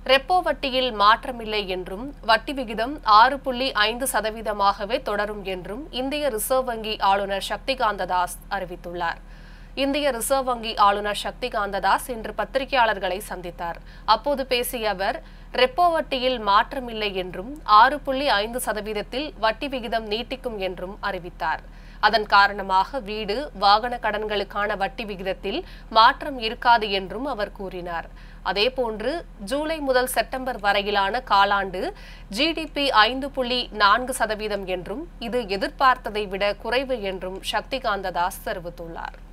Repo வட்டியில் மாற்றமில்லை என்றும் வட்டி விகிதம் 6.5%ஆகவே தொடரும் என்றும் இந்திய ரிசர்வ் வங்கி ஆளுநர் சக்திகாந்த தாஸ் அறிவித்துள்ளார். இந்திய ரிசர்வ் வங்கி ஆளுநர் சக்திகாந்த தாஸ் இன்று பத்திரிகையாளர்களை சந்தித்தார். அப்போது பேசிய அவர், ரெப்போ வட்டியில் மாற்றமில்லை என்றும் 6.5%த்தில் வட்டி விகிதம் நீட்டிக்கும் என்றும் அறிவித்தார். அதன் காரணமாக வீடு, வாகன கடன்களுக்கான வட்டி விகிதத்தில் மாற்றம் இருக்காது என்றும் அவர் கூறினார். அதேபோன்று ஜூலை முதல் செப்டம்பர் வரையிலான காலாண்டு GDP 5.4% என்றும் இது எதிர்பார்த்ததை விட குறைவு என்றும் சக்திகாந்த தாஸ் தெரிவித்துள்ளார்.